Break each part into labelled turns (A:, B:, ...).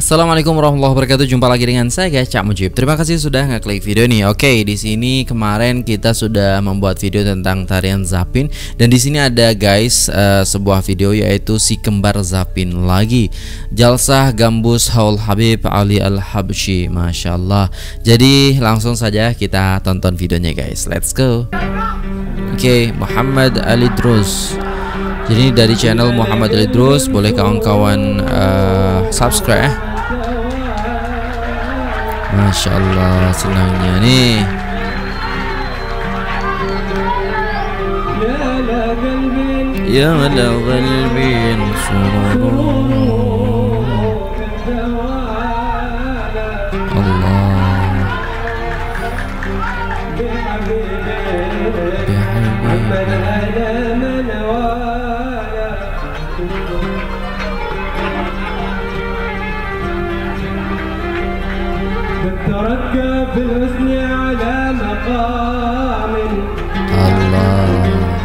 A: Assalamualaikum warahmatullahi wabarakatuh. Jumpa lagi dengan saya guys, Cak Mujib. Terima kasih sudah ngeklik video ini. Oke, di sini kemarin kita sudah membuat video tentang tarian Zapin dan di sini ada guys sebuah video yaitu si kembar Zapin lagi. Jalsah Gambus Haul Habib Ali Al-Habsyi. Masya Allah. Jadi langsung saja kita tonton videonya guys. Let's go. Oke, Muhammad Ali Drus. Jadi dari channel Muhammad Ali Drus, boleh kawan-kawan subscribe ya. Masya Allah, senangnya nih. Ya la qalbin surur. Allah
B: تركب في الحسن على مقام
A: Allah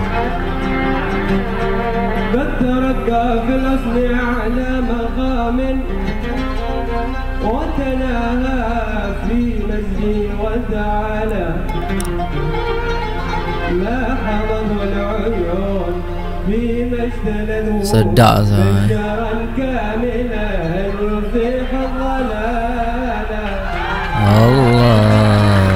B: تركب في الحسن على مقام وتناهى في مجدي وتعالى ما حضره العيون في مجد
A: sedap sangat.
B: كاملا يزيح الظلام
A: Allah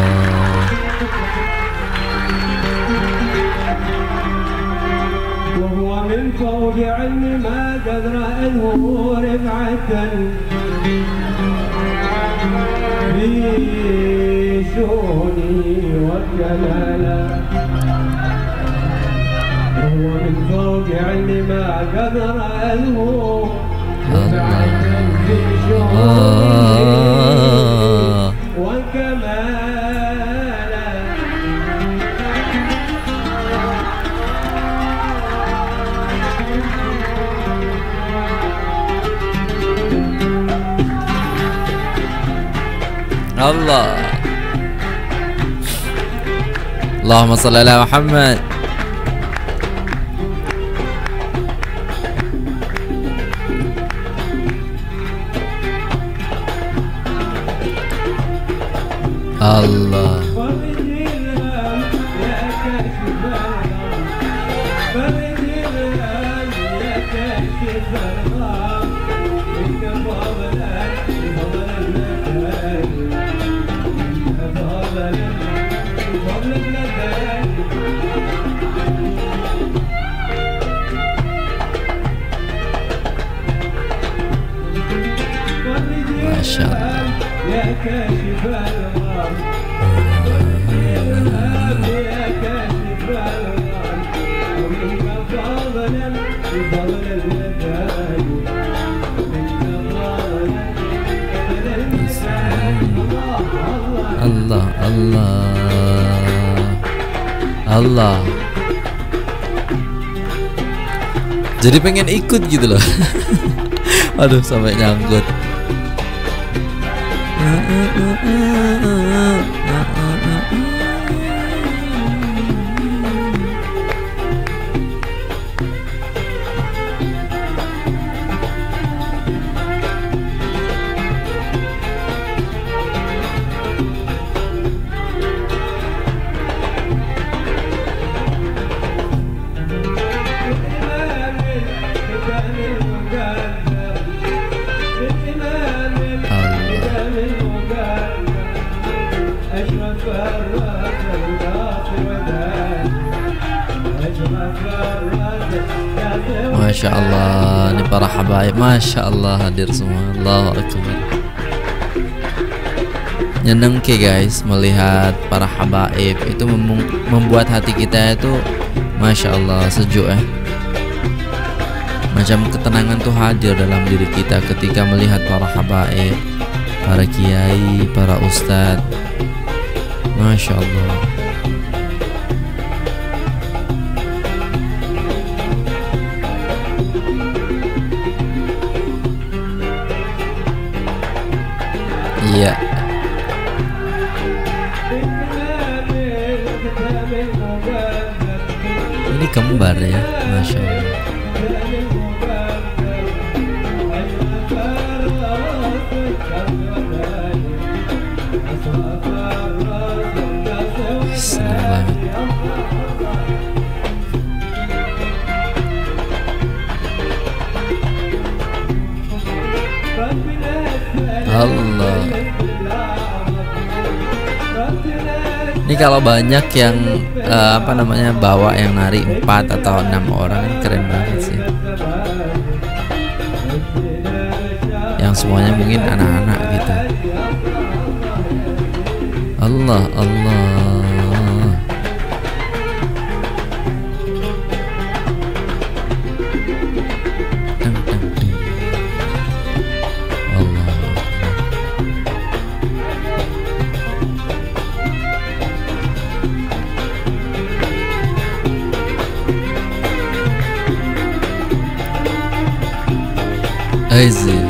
B: وهو من فوق علم ما قد رأته رفعة في شؤونه وكمالا وهو من فوق علم ما قد رأته رفعة في شؤونه وكمالا
A: Allah. Allahumma salli ala Muhammad. Allah. Masya Allah.
B: يا كاشف الغم يا كاشف الغم ومنك فضلا بفضل المثال منك فضلا بفضل المثال
A: Allah Allah Allah. Jadi pengen ikut gitu loh. Aduh sampai nyangkut. Masya Allah, ini para habaib, Masya Allah hadir semua. Allahu Akbar. Nyeneng ke guys melihat para habaib itu membuat hati kita itu Masya Allah sejuk ya. Macam ketenangan tuh hadir dalam diri kita ketika melihat para habaib, para kiai, para ustadz. Masya Allah. Iya. Ini kembar ya, Masya Allah. Allah. Ini kalau banyak yang apa namanya bawa yang nari 4 atau 6 orang kan keren banget sih. Yang semuanya mungkin anak-anak gitu. Allah Allah. Dang, dang, ding. Allah. Aizy.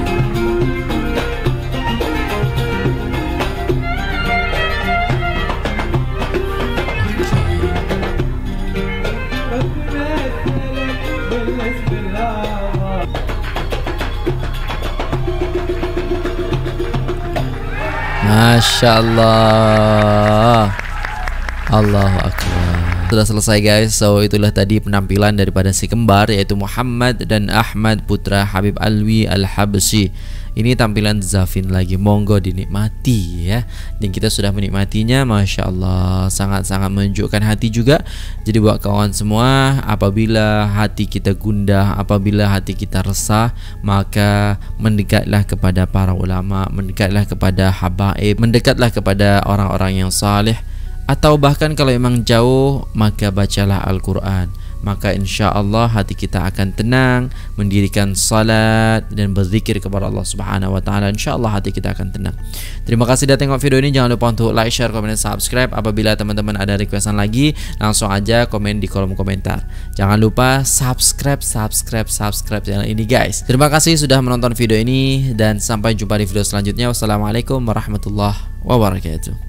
A: Masya Allah. Allahu Akbar. Sudah selesai guys. So itulah tadi penampilan daripada si kembar, yaitu Muhammad dan Ahmad putra Habib Alwi Al-Habsyi. Ini tampilan Zafin lagi, monggo dinikmati ya. Dan kita sudah menikmatinya, Masya Allah, sangat-sangat menunjukkan hati juga. Jadi buat kawan semua, apabila hati kita gundah, apabila hati kita resah, maka mendekatlah kepada para ulama, mendekatlah kepada habaib, mendekatlah kepada orang-orang yang saleh. Atau bahkan kalau memang jauh, maka bacalah Al-Quran. Maka insya Allah hati kita akan tenang, mendirikan salat dan berzikir kepada Allah Subhanahu Wa Taala. Insya Allah hati kita akan tenang. Terima kasih sudah tengok video ini. Jangan lupa untuk like, share, komen, dan subscribe. Apabila teman-teman ada requestan lagi, langsung aja komen di kolom komentar. Jangan lupa subscribe channel ini guys. Terima kasih sudah menonton video ini dan sampai jumpa di video selanjutnya. Wassalamualaikum warahmatullahi wabarakatuh.